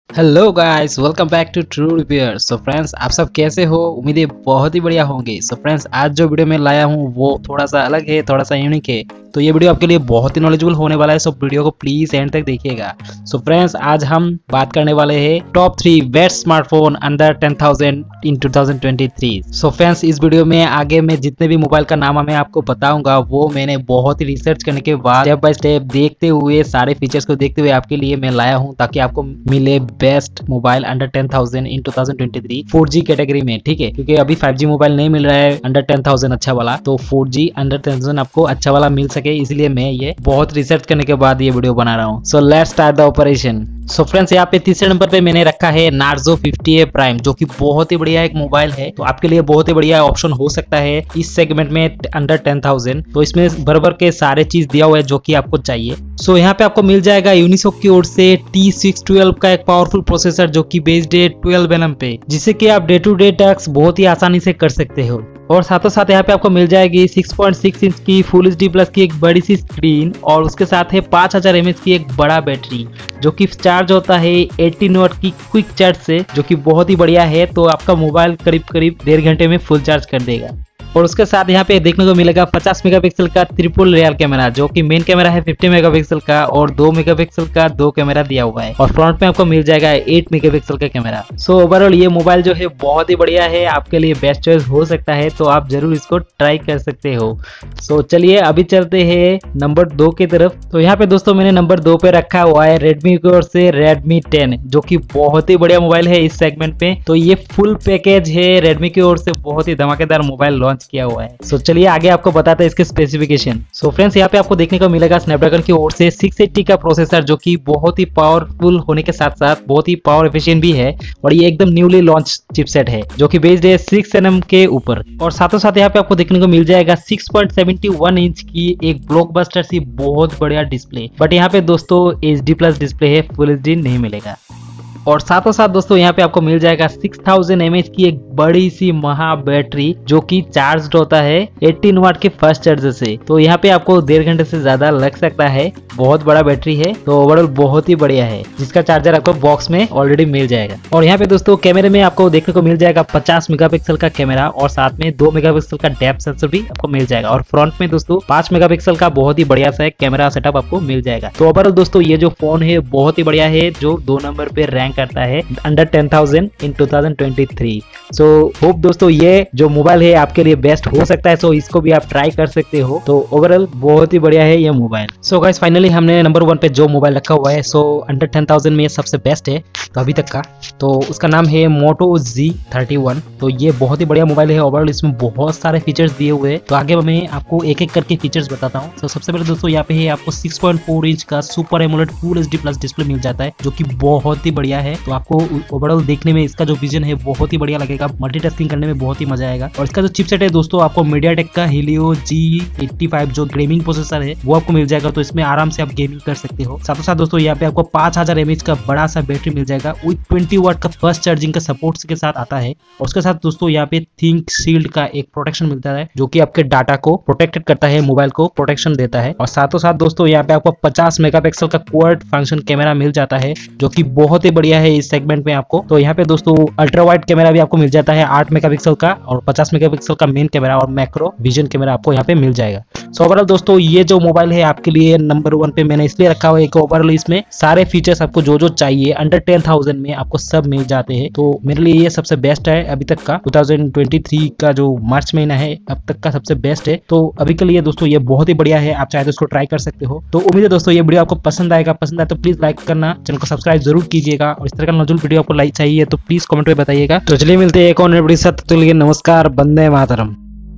Hello guys, welcome back to true repair. So friends, आप सब कैसे हो? उम्मीद है बहुत ही बढ़िया होंगे। सो फ्रेंड्स, आज जो वीडियो मैं लाया हूँ वो थोड़ा सा अलग है, थोड़ा सा यूनिक है। तो ये वीडियो आपके लिए बहुत ही नॉलेजेबल होने वाला है। सो वीडियो को प्लीज एंड तक देखिएगा। सो फ्रेंड्स, आज हम बात करने वाले हैं top 3 best smartphone under 10,000 in 2023। So friends, इस वीडियो में आगे मैं जितने भी मोबाइल का नाम मैं आपको बताऊंगा वो मैंने बहुत ही रिसर्च करने के बाद स्टेप बाय स्टेप देखते हुए, सारे फीचर्स को देखते हुए आपके लिए मैं लाया हूँ, ताकि आपको मिले best mobile under 10,000 in 2023 4G category में। ठीक है, क्योंकि अभी 5G मोबाइल नहीं मिल रहा है अंडर 10,000 अच्छा वाला, तो 4G अंडर 10,000 आपको अच्छा वाला मिल सके, इसलिए मैं ये बहुत रिसर्च करने के बाद ये वीडियो बना रहा हूँ। So let's start the operation. So friends, यहाँ पे तीसरे नंबर पे मैंने रखा है नार्जो 50A प्राइम, जो कि बहुत ही बढ़िया एक मोबाइल है। तो आपके लिए बहुत ही बढ़िया ऑप्शन हो सकता है इस सेगमेंट में अंडर 10,000। तो इसमें भर के सारे चीज दिया हुआ है जो कि आपको चाहिए। सो यहाँ पे आपको मिल जाएगा यूनिसॉक की ओर से T612 का एक पावरफुल प्रोसेसर, जो कि बेस्ड है 12nm पे, जिससे कि आप डे टू डे टास्क बहुत ही आसानी से कर सकते हो। और साथों साथ यहाँ पे आपको मिल जाएगी 6.6 इंच की फुल HD प्लस की एक बड़ी सी स्क्रीन, और उसके साथ है 5000 mAh की एक बड़ा बैटरी, जो कि चार्ज होता है 18 वाट की क्विक चार्ज से, जो कि बहुत ही बढ़िया है। तो आपका मोबाइल करीब 1.5 घंटे में फुल चार्ज कर देगा। और उसके साथ यहाँ पे देखने को मिलेगा 50 मेगापिक्सल का ट्रिपल रियर कैमरा, जो कि मेन कैमरा है 50 मेगापिक्सल का, और 2 मेगापिक्सल का 2 कैमरा दिया हुआ है। और फ्रंट में आपको मिल जाएगा 8 मेगापिक्सल का कैमरा। सो ओवरऑल ये मोबाइल जो है बहुत ही बढ़िया है, आपके लिए बेस्ट चॉइस हो सकता है, तो आप जरूर इसको ट्राई कर सकते हो। सो चलिए अभी चलते हैं नंबर 2 की तरफ। तो यहाँ पे दोस्तों मैंने नंबर 2 पे रखा हुआ है रेडमी की ओर से रेडमी 10, जो कि बहुत ही बढ़िया मोबाइल है इस सेगमेंट पे। तो ये फुल पैकेज है, रेडमी की ओर से बहुत ही धमाकेदार मोबाइल लॉन्च किया हुआ है। सो चलिए आगे आपको बताते हैं इसके स्पेसिफिकेशन। सो फ्रेंड्स, यहाँ पे आपको देखने को मिलेगा स्नैपड्रैगन की ओर से 680 का प्रोसेसर, जो कि बहुत ही पावरफुल होने के साथ साथ बहुत ही पावर एफिशिएंट भी है। और ये एकदम न्यूली लॉन्च चिपसेट है, जो कि बेस्ड है 6nm के ऊपर। और साथों साथ यहाँ पे आपको देखने को मिल जाएगा 6.71 इंच की एक ब्लॉकबस्टर सी बहुत बढ़िया डिस्प्ले। बट यहाँ पे दोस्तों HD प्लस डिस्प्ले है, फुल HD नहीं मिलेगा। और साथों साथ दोस्तों यहाँ पे आपको मिल जाएगा 6000 mAh की एक बड़ी सी महा बैटरी, जो कि चार्ज होता है 18 वाट के फास्ट चार्जर से। तो यहाँ पे आपको 1.5 घंटे से ज्यादा लग सकता है, बहुत बड़ा बैटरी है। तो ओवरऑल बहुत ही बढ़िया है, जिसका चार्जर आपको बॉक्स में ऑलरेडी मिल जाएगा। और यहाँ पे दोस्तों कैमरे में आपको देखने को मिल जाएगा 50 मेगापिक्सल का कैमरा, और साथ में 2 मेगापिक्सल का डेप्थ सेंसर भी आपको मिल जाएगा। और फ्रंट में दोस्तों 5 मेगापिक्सल का बहुत ही बढ़िया सा कैमरा सेटअप आपको मिल जाएगा। तो ओवरऑल दोस्तों ये जो फोन है बहुत ही बढ़िया है, जो 2 नंबर पे रैंक करता है अंडर 10,000 इन 2023। सो होप दोस्तों ये जो मोबाइल है आपके लिए बेस्ट हो सकता है, सो इसको भी आप ट्राई कर सकते हो। तो ओवरऑल बहुत ही बढ़िया है ये मोबाइल। सो गाइस, फाइनली हमने नंबर 1 पे जो मोबाइल रखा हुआ है, सो अंडर 10,000 में ये सबसे बेस्ट है तो अभी तक का। तो उसका नाम है Moto Z31। तो ये बहुत ही बढ़िया मोबाइल है। ओवरऑल इसमें बहुत सारे फीचर्स दिए हुए हैं, तो आगे मैं आपको एक एक करके फीचर्स बताता हूँ। तो सबसे पहले दोस्तों यहाँ पे है आपको 6.4 इंच का super AMOLED full HD plus display मिल जाता है, जो कि बहुत ही बढ़िया है। तो आपको ओवरऑल देखने में इसका जो विजन है बहुत ही बढ़िया लगेगा, मल्टीटास्किंग करने में बहुत ही मजा आएगा। और इसका जो चिपसेट है दोस्तों, आपको MediaTek का Helio G85 जो गेमिंग प्रोसेसर है वो आपको मिल जाएगा। तो इसमें आराम से आप गेमिंग कर सकते हो। साथ ही साथ दोस्तों यहाँ पे आपको 5000 mAh का बड़ा सा बैटरी मिल जाएगा, विद 20 वाट का फास्ट चार्जिंग का सपोर्ट के साथ आता है। और उसके साथ दोस्तों यहाँ पे थिंक शील्ड का एक प्रोटेक्शन मिलता है, जो कि आपके डाटा को प्रोटेक्टेड करता है, मोबाइल को प्रोटेक्शन देता है। और साथों साथ दोस्तों यहाँ पे आपको 50 मेगापिक्सल का क्वाड फंक्शन कैमरा मिल जाता है, जो कि बहुत ही बढ़िया है इस सेगमेंट में आपको। तो यहाँ पे दोस्तों अल्ट्रा वाइड कैमरा भी आपको मिल जाता है 8 मेगापिक्सल का, और 50 मेगापिक्सल का मेन कैमरा और मैक्रो विजन कैमरा आपको यहाँ पे मिल जाएगा। सो ओवरऑल दोस्तों ये जो मोबाइल है आपके लिए नंबर 1 पे मैंने इसलिए रखा हुआ है कि ओवरऑल इसमें सारे फीचर्स आपको जो जो चाहिए अंडर 10,000 में आपको सब मिल जाते हैं। तो मेरे लिए ये सबसे बेस्ट है अभी तक का, 2023 का जो मार्च महीना है अब तक का सबसे बेस्ट है। तो अभी के लिए दोस्तों ये बहुत ही बढ़िया है, आप चाहे तो इसको ट्राई कर सकते हो। तो उम्मीद है दोस्तों ये वीडियो आपको पसंद आएगा। पसंद आए तो प्लीज लाइक करना, चैनल को सब्सक्राइब जरूर कीजिएगा। और इस तरह का नॉलेजेबल वीडियो आपको लाइक चाहिए तो प्लीज कमेंट में बताइएगा। तो चलिए मिलते हैं एक और वीडियो के साथ। तो नमस्कार, वंदे मातरम।